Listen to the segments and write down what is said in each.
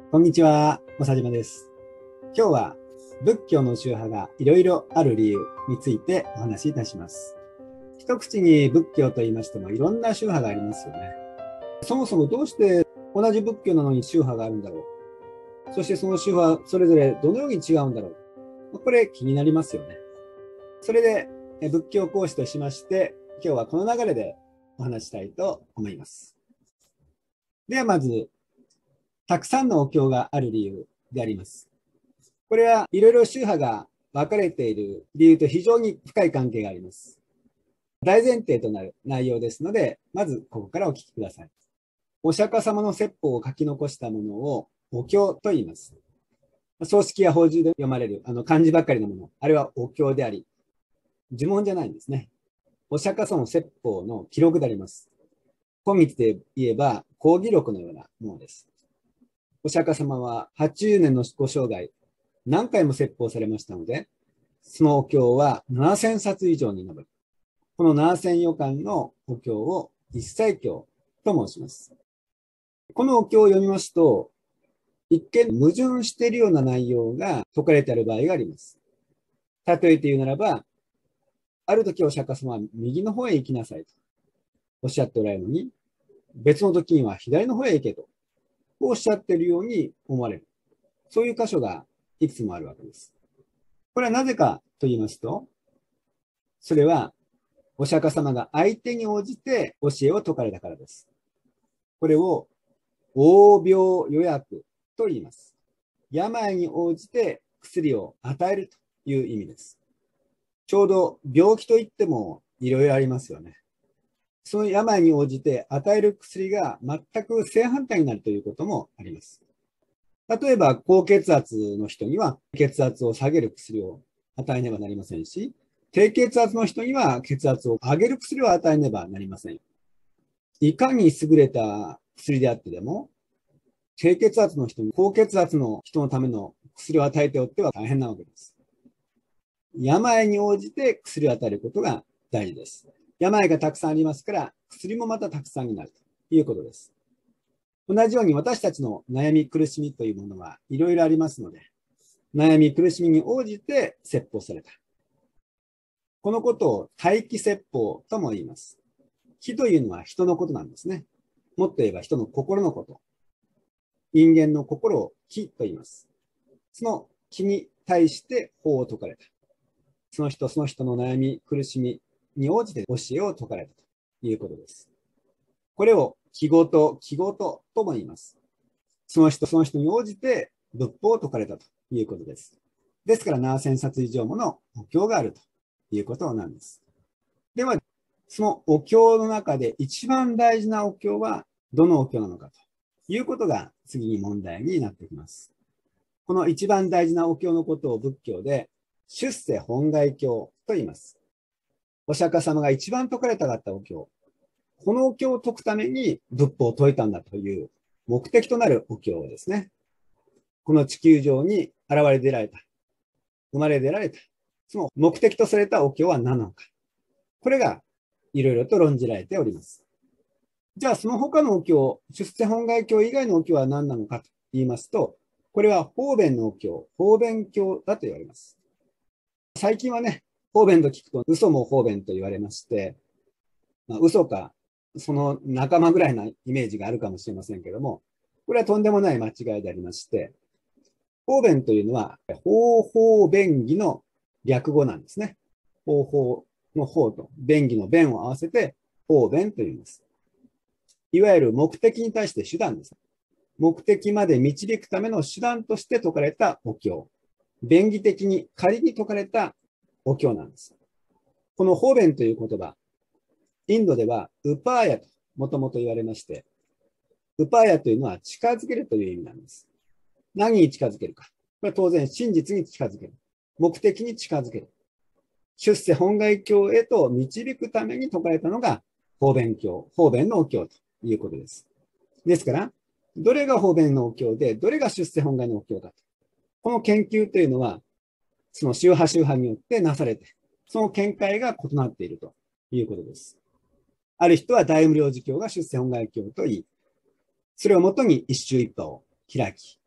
こんにちは、正島です。今日は仏教の宗派がいろいろある理由についてお話しいたします。一口に仏教と言いましてもいろんな宗派がありますよね。そもそもどうして同じ仏教なのに宗派があるんだろう。そしてその宗派それぞれどのように違うんだろう。これ気になりますよね。それで仏教講師としまして今日はこの流れでお話したいと思います。ではまず、たくさんのお経がある理由であります。これはいろいろ宗派が分かれている理由と非常に深い関係があります。大前提となる内容ですので、まずここからお聞きください。お釈迦様の説法を書き残したものをお経と言います。葬式や法事で読まれる漢字ばっかりのもの、あれはお経であり、呪文じゃないんですね。お釈迦様の説法の記録であります。今日で言えば講義録のようなものです。お釈迦様は80年のご生涯、何回も説法されましたので、そのお経は7000冊以上に上る。この7000余巻のお経を一切経と申します。このお経を読みますと、一見矛盾しているような内容が説かれている場合があります。例えて言うならば、ある時お釈迦様は右の方へ行きなさいとおっしゃっておられるのに、別の時には左の方へ行けとおっしゃっているように思われる。そういう箇所がいくつもあるわけです。これはなぜかと言いますと、それはお釈迦様が相手に応じて教えを説かれたからです。これを応病予約と言います。病に応じて薬を与えるという意味です。ちょうど病気といってもいろいろありますよね。その病に応じて与える薬が全く正反対になるということもあります。例えば高血圧の人には血圧を下げる薬を与えねばなりませんし、低血圧の人には血圧を上げる薬を与えねばなりません。いかに優れた薬であってでも、低血圧の人に高血圧の人のための薬を与えておっては大変なわけです。病に応じて薬を与えることが大事です。病がたくさんありますから、薬もまたたくさんになるということです。同じように私たちの悩み苦しみというものはいろいろありますので、悩み苦しみに応じて説法された。このことを大気説法とも言います。気というのは人のことなんですね。もっと言えば人の心のこと。人間の心を気と言います。その気に対して法を説かれた。その人その人の悩み苦しみに応じて教えを説かれたということです。これを気ごととも言います。その人その人に応じて仏法を説かれたということです。ですから7000冊以上ものお経があるということなんです。では、そのお経の中で一番大事なお経はどのお経なのかということが次に問題になってきます。この一番大事なお経のことを仏教で出世本願経と言います。お釈迦様が一番説かれたかったお経。このお経を解くために仏法を説いたんだという目的となるお経ですね。この地球上に現れ出られた。生まれ出られた。その目的とされたお経は何なのか。これがいろいろと論じられております。じゃあその他のお経、出世本願経以外のお経は何なのかと言いますと、これは方便のお経、方便経だと言われます。最近はね、方便と聞くと嘘も方便と言われまして、嘘かその仲間ぐらいなイメージがあるかもしれませんけども、これはとんでもない間違いでありまして、方便というのは方法便宜の略語なんですね。方法の方と便宜の便を合わせて方便というんです。いわゆる目的に対して手段です。目的まで導くための手段として説かれたお経。便宜的に仮に説かれたお経なんです。この方便という言葉、インドではウパーヤともともと言われまして、ウパーヤというのは近づけるという意味なんです。何に近づけるか。これは当然真実に近づける。目的に近づける。出世本願経へと導くために説かれたのが方便経、方便のお経ということです。ですから、どれが方便のお経で、どれが出世本願のお経かと。この研究というのは、その宗派宗派によってなされて、その見解が異なっているということです。ある人は大無量寿経が出世本願経と言い、それをもとに一宗一派を開き、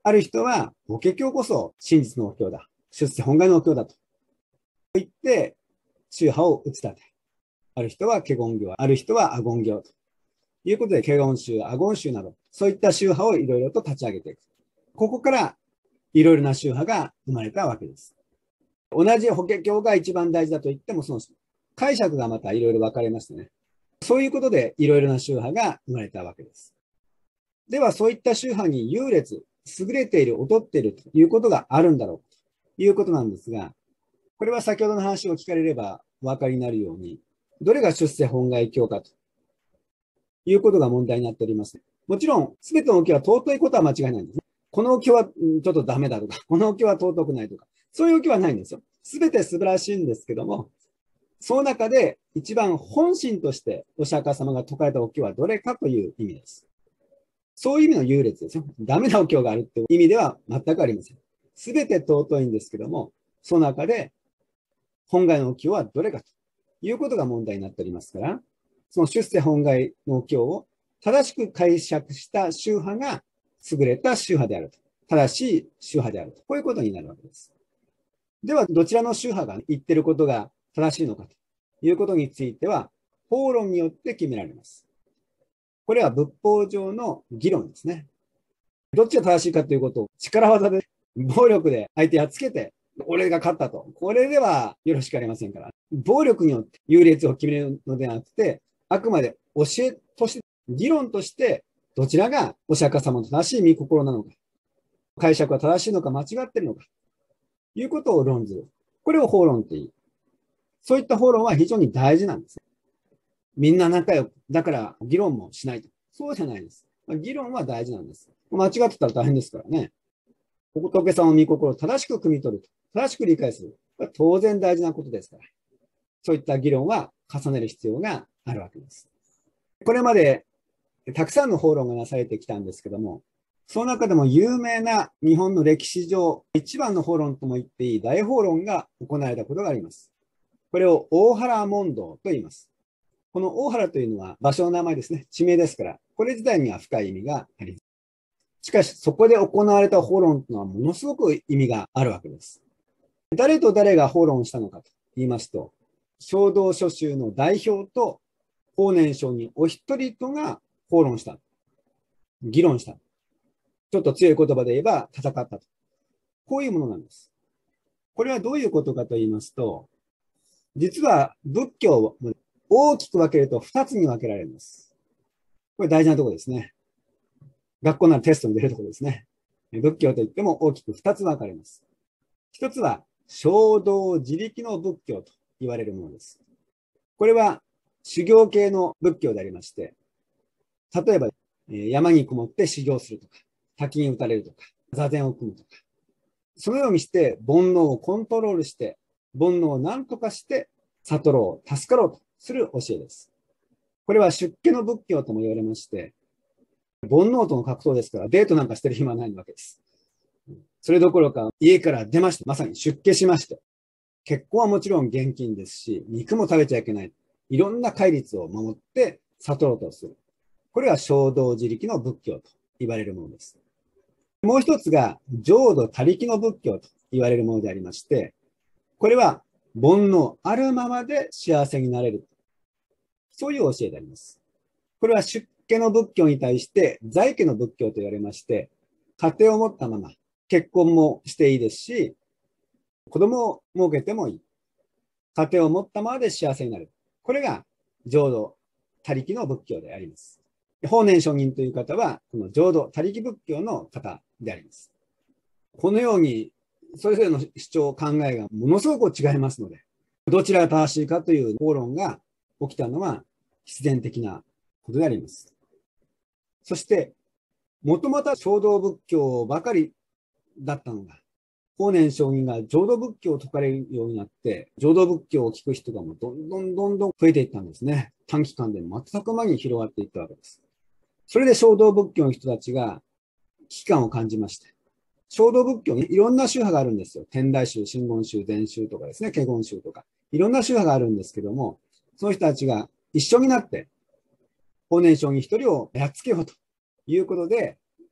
ある人は、法華経こそ真実のお経だ。出世本願のお経だと言って、宗派を打ち立て。ある人は華厳経、ある人は阿言経ということで、華厳宗、阿言宗など、そういった宗派をいろいろと立ち上げていく。ここからいろいろな宗派が生まれたわけです。同じ法華経が一番大事だと言っても、その解釈がまたいろいろ分かれましてね。そういうことでいろいろな宗派が生まれたわけです。では、そういった宗派に優劣、優れている、劣っているということがあるんだろうということなんですが、これは先ほどの話を聞かれればお分かりになるように、どれが出世本願経かということが問題になっております。もちろん、すべてのお経は尊いことは間違いないんですね。このお経はちょっとダメだとか、このお経は尊くないとか、そういうお経はないんですよ。すべて素晴らしいんですけども、その中で一番本心としてお釈迦様が説かれたお経はどれかという意味です。そういう意味の優劣ですよ。ダメなお経があるっていう意味では全くありません。すべて尊いんですけども、その中で本願のお経はどれかということが問題になっておりますから、その出世本願のお経を正しく解釈した宗派が優れた宗派であると。正しい宗派であると。こういうことになるわけです。では、どちらの宗派が言っていることが正しいのかということについては、法論によって決められます。これは仏法上の議論ですね。どっちが正しいかということを力技で、暴力で相手やっつけて、俺が勝ったと。これではよろしくありませんから。暴力によって優劣を決めるのではなくて、あくまで教えとして、議論として、どちらがお釈迦様の正しい御心なのか、解釈は正しいのか間違っているのか、ということを論ずる。これを法論って言い。そういった法論は非常に大事なんです。みんな仲良く、だから議論もしないと。そうじゃないです。議論は大事なんです。間違ってたら大変ですからね。仏様の御心を正しく汲み取ると。正しく理解する。これは当然大事なことですから。そういった議論は重ねる必要があるわけです。これまでたくさんの法論がなされてきたんですけども、その中でも有名な日本の歴史上一番の法論とも言っていい大法論が行われたことがあります。これを大原問答と言います。この大原というのは場所の名前ですね。地名ですから、これ自体には深い意味があります。しかし、そこで行われた法論というのはものすごく意味があるわけです。誰と誰が法論したのかと言いますと、正道諸宗の代表と法然上人お一人とが法論した。議論した。ちょっと強い言葉で言えば戦ったと。こういうものなんです。これはどういうことかと言いますと、実は仏教を大きく分けると2つに分けられます。これ大事なところですね。学校ならテストに出るところですね。仏教といっても大きく2つ分かれます。1つは正道自力の仏教と言われるものです。これは修行系の仏教でありまして、例えば山にこもって修行するとか、滝に打たれるとか、座禅を組むとか、そのようにして煩悩をコントロールして、煩悩を何とかして悟ろう、助かろうとする教えです。これは出家の仏教とも言われまして、煩悩との格闘ですから、デートなんかしてる暇はないわけです。それどころか、家から出まして、まさに出家しまして、結婚はもちろん厳禁ですし、肉も食べちゃいけない。いろんな戒律を守って悟ろうとする。これは正道自力の仏教と言われるものです。もう一つが、浄土他力の仏教と言われるものでありまして、これは煩悩あるままで幸せになれる。そういう教えであります。これは出家の仏教に対して在家の仏教と言われまして、家庭を持ったまま結婚もしていいですし、子供を設けてもいい。家庭を持ったままで幸せになる。これが浄土他力の仏教であります。法然上人という方は、この浄土他力仏教の方であります。このように、それぞれの主張、考えがものすごく違いますので、どちらが正しいかという討論が起きたのは必然的なことであります。そして、もともとは正道仏教ばかりだったのが、法然上人が浄土仏教を説かれるようになって、浄土仏教を聞く人がもうどんどん増えていったんですね。短期間で瞬く間に広がっていったわけです。それで正道仏教の人たちが危機感を感じまして、正道仏教にいろんな宗派があるんですよ。天台宗、真言宗、禅宗とかですね、華厳宗とか、いろんな宗派があるんですけども、その人たちが一緒になって、法然上人一人をやっつけようということで、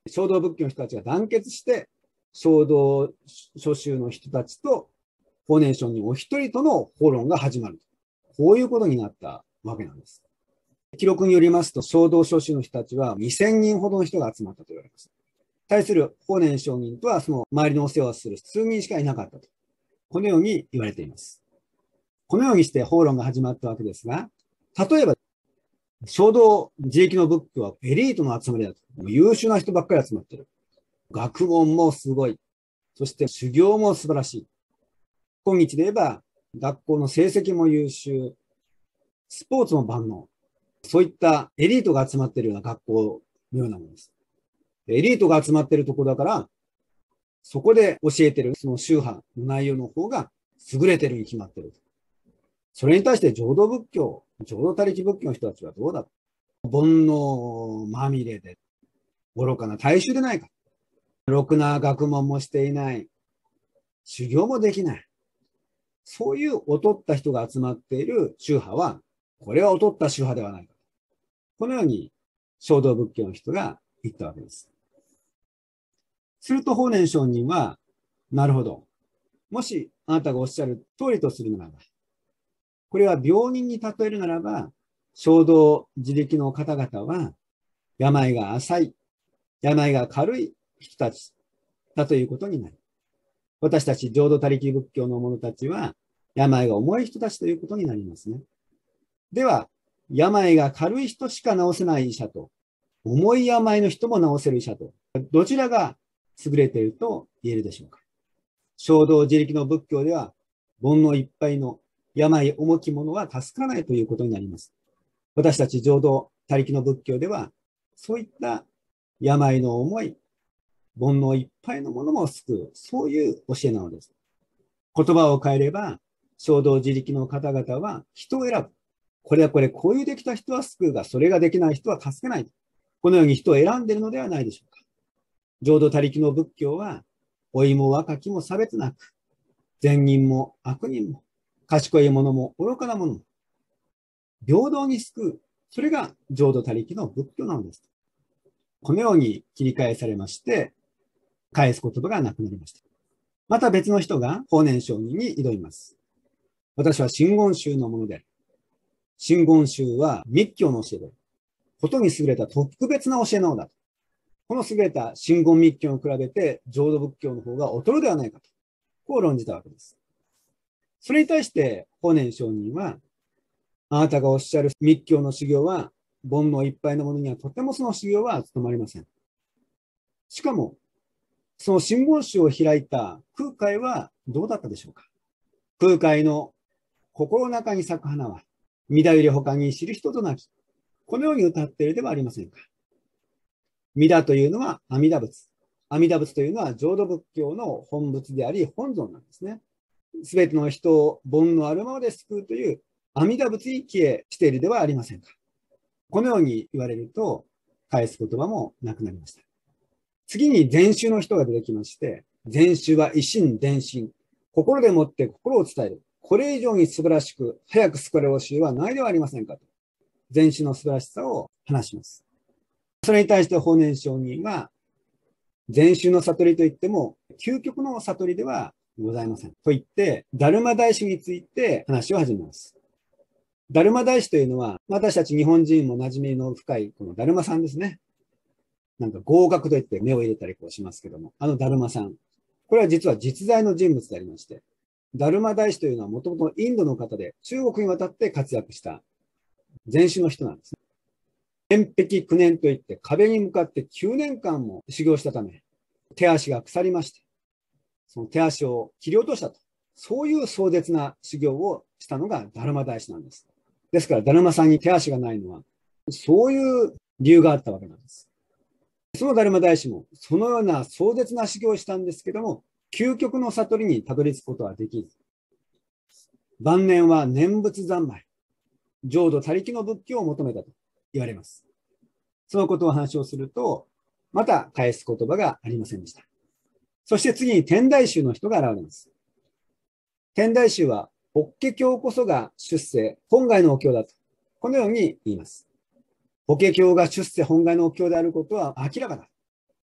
衝動仏教の人たちが団結して、衝動諸宗の人たちと法然上人お一人との討論が始まる。こういうことになったわけなんです。記録によりますと、衝動諸宗の人たちは2000人ほどの人が集まったと言われます。対する法然上人とはその周りのお世話をする数人しかいなかったと。このように言われています。このようにして討論が始まったわけですが、例えば、衝動自力の仏教はエリートの集まりだと。優秀な人ばっかり集まってる。学問もすごい。そして修行も素晴らしい。今日で言えば、学校の成績も優秀。スポーツも万能。そういったエリートが集まっているような学校のようなものです。エリートが集まっているところだから、そこで教えているその宗派の内容の方が優れているに決まっている。それに対して浄土仏教、浄土他力仏教の人たちはどうだ？煩悩まみれで、愚かな大衆でないか。ろくな学問もしていない。修行もできない。そういう劣った人が集まっている宗派は、これは劣った宗派ではないか。このように、衝動仏教の人が言ったわけです。すると法然上人は、なるほど。もしあなたがおっしゃる通りとするならば、これは病人に例えるならば、衝動自力の方々は、病が浅い、病が軽い人たちだということになる。私たち浄土他力仏教の者たちは、病が重い人たちということになりますね。では、病が軽い人しか治せない医者と、重い病の人も治せる医者と、どちらが優れていると言えるでしょうか。衝動自力の仏教では、煩悩いっぱいの病重き者は助からないということになります。私たち浄土他力の仏教では、そういった病の重い、煩悩いっぱいのものも救う、そういう教えなのです。言葉を変えれば、衝動自力の方々は人を選ぶ。こういうできた人は救うが、それができない人は助けない。このように人を選んでいるのではないでしょうか。浄土他力の仏教は、老いも若きも差別なく、善人も悪人も、賢い者も愚かな者も、平等に救う。それが浄土他力の仏教なのです。このように切り返されまして、返す言葉がなくなりました。また別の人が法然上人に挑みます。私は真言宗のものである。真言宗は密教の教えで、ことに優れた特別な教えなのだと。この優れた真言密教に比べて浄土仏教の方が劣るではないかと、こう論じたわけです。それに対して法然上人は、あなたがおっしゃる密教の修行は、煩悩いっぱいのものにはとてもその修行は務まりません。しかも、その真言宗を開いた空海はどうだったでしょうか。空海の心の中に咲く花は、御田より他に知る人となき。このように歌っているではありませんか。御田というのは阿弥陀仏。阿弥陀仏というのは浄土仏教の本仏であり本尊なんですね。すべての人を煩悩あるままで救うという阿弥陀仏に帰依しているではありませんか。このように言われると、返す言葉もなくなりました。次に禅宗の人が出てきまして、禅宗は一心伝心。心でもって心を伝える。これ以上に素晴らしく、早く救われる教えはないではありませんかと。禅宗の素晴らしさを話します。それに対して法然上人は、禅宗の悟りといっても、究極の悟りではございません。と言って、達磨大師について話を始めます。達磨大師というのは、私たち日本人も馴染みの深い、この達磨さんですね。なんか合格と言って目を入れたりこうしますけども、達磨さん。これは実は実在の人物でありまして、達磨大師というのはもともとインドの方で中国に渡って活躍した禅宗の人なんです。天壁9年といって壁に向かって9年間も修行したため、手足が腐りまして、その手足を切り落としたと。そういう壮絶な修行をしたのが達磨大師なんです。ですから、達磨さんに手足がないのは、そういう理由があったわけなんです。その達磨大師も、そのような壮絶な修行をしたんですけども、究極の悟りにたどり着くことはできず、晩年は念仏三昧、浄土他力の仏教を求めたと言われます。そのことを話をすると、また返す言葉がありませんでした。そして次に天台宗の人が現れます。天台宗は、法華経こそが出世、本願のお経だと。このように言います。法華経が出世本願のお経であることは明らかだ。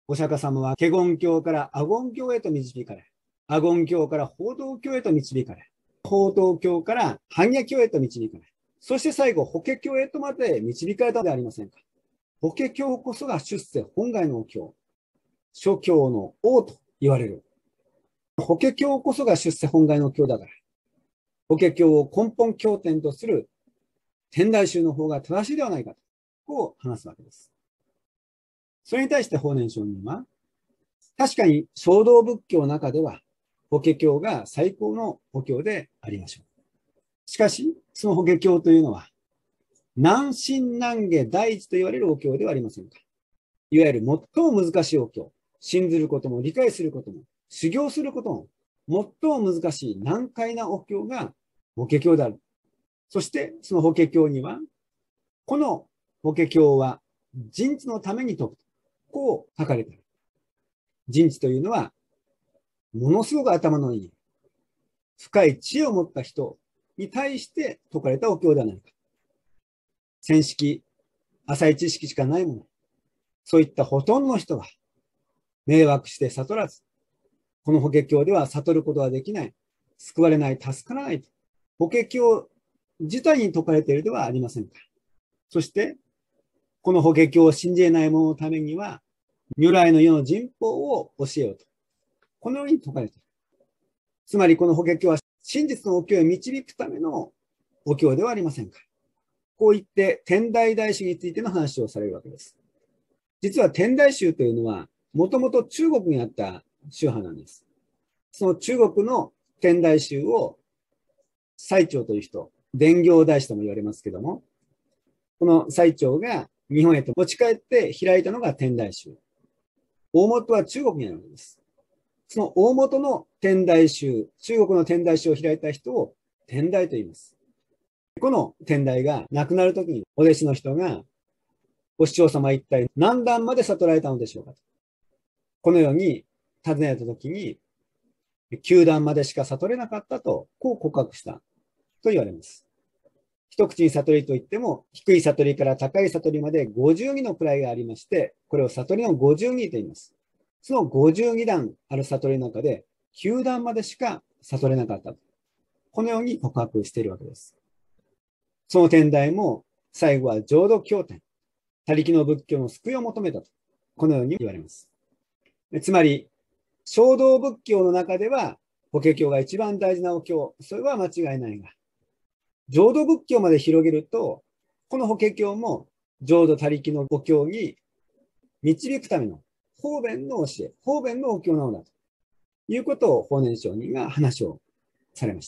お釈迦様は華厳教から阿言教へと導かれ、阿言教から法道教へと導かれ、法道教から般若教へと導かれ、そして最後、法華経へとまで導かれたではありませんか。法華経こそが出世本願のお経、諸経の王と言われる。法華経こそが出世本願の経だから、法華経を根本経典とする天台宗の方が正しいではないかと、こう話すわけです。それに対して法然上人は、確かに衝動仏教の中では、法華経が最高のお経でありましょう。しかし、その法華経というのは、難信難下第一と言われるお経ではありませんか。いわゆる最も難しいお経、信ずることも理解することも、修行することも、最も難しい難解なお経が法華経である。そして、その法華経には、この法華経は人知のために説く。こう書かれている。人知というのは、ものすごく頭のいい、深い知恵を持った人に対して説かれたお経ではないか。浅識、浅い知識しかないもの。そういったほとんどの人が迷惑して悟らず、この法華経では悟ることはできない、救われない、助からないと。法華経自体に説かれているではありませんか。そして、この法華経を信じ得ない者のためには、如来の世の人法を教えようと。このように説かれている。つまりこの法華経は真実のお経を導くためのお経ではありませんか。こう言って天台大師についての話をされるわけです。実は天台宗というのは、もともと中国にあった宗派なんです。その中国の天台宗を最澄という人、伝教大師とも言われますけども、この最澄が日本へと持ち帰って開いたのが天台宗。大元は中国にあるわけです。その大元の天台宗、中国の天台宗を開いた人を天台と言います。この天台が亡くなるときにお弟子の人が、お師匠様一体何段まで悟られたのでしょうかと。このように尋ねたときに、9段までしか悟れなかったと、こう告白したと言われます。一口に悟りといっても、低い悟りから高い悟りまで52の位がありまして、これを悟りの52と言います。その52段ある悟りの中で、9段までしか悟れなかったと。このように告白しているわけです。その天台も、最後は浄土経典、他力の仏教の救いを求めたと。このように言われます。つまり、衝動仏教の中では、法華経が一番大事なお経、それは間違いないが、浄土仏教まで広げると、この法華経も浄土他力のお経に導くための方便の教え、方便のお経なのだということを法然上人が話をされました。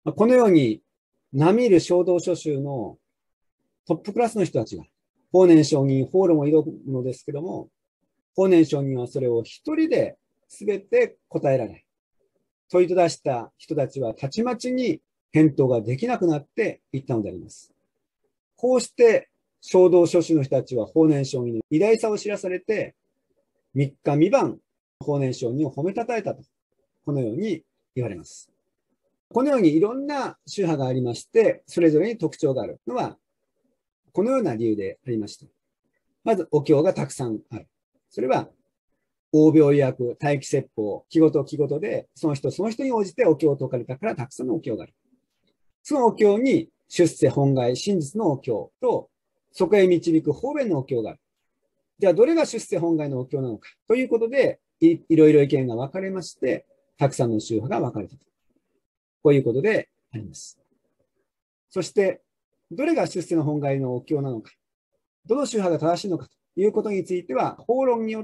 このように、並みいる衝動諸宗のトップクラスの人たちが法然上人法論を挑むのですけども、法然上人はそれを一人で全て答えられ、問いと出した人たちはたちまちに返答ができなくなっていったのであります。こうして衝動諸宗の人たちは法然上人の偉大さを知らされて、三日三晩法然上人を褒めたたえたと、このように言われます。このようにいろんな宗派がありまして、それぞれに特徴があるのは、このような理由でありました。まず、お経がたくさんある。それは、応病医薬、待機説法、気ごと気ごとで、その人に応じてお経を説かれたからたくさんのお経がある。そのお経に出世本願真実のお経と、そこへ導く方便のお経がある。じゃあ、どれが出世本願のお経なのかということで、いろいろ意見が分かれまして、たくさんの宗派が分かれたと。こういうことであります。そして、どれが出世の本願のお経なのか、どの宗派が正しいのかということについては、法論によって、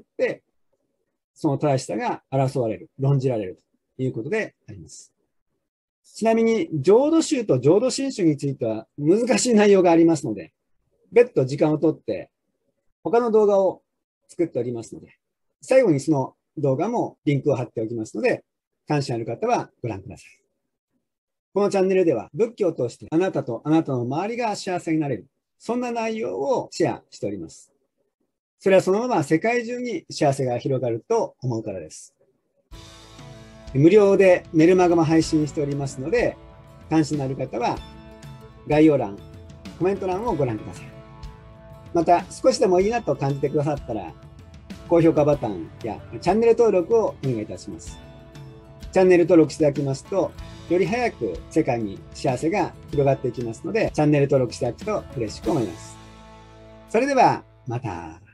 その正しさが争われる、論じられるということであります。ちなみに、浄土宗と浄土真宗については難しい内容がありますので、別途時間をとって、他の動画を作っておりますので、最後にその動画もリンクを貼っておきますので、関心ある方はご覧ください。このチャンネルでは仏教を通してあなたとあなたの周りが幸せになれる、そんな内容をシェアしております。それはそのまま世界中に幸せが広がると思うからです。無料でメルマガも配信しておりますので、関心のある方は概要欄、コメント欄をご覧ください。また少しでもいいなと感じてくださったら、 高評価ボタンやチャンネル登録をお願いいたします。チャンネル登録していただきますと、より早く世界に幸せが広がっていきますので、チャンネル登録していただくと嬉しく思います。それでは、また。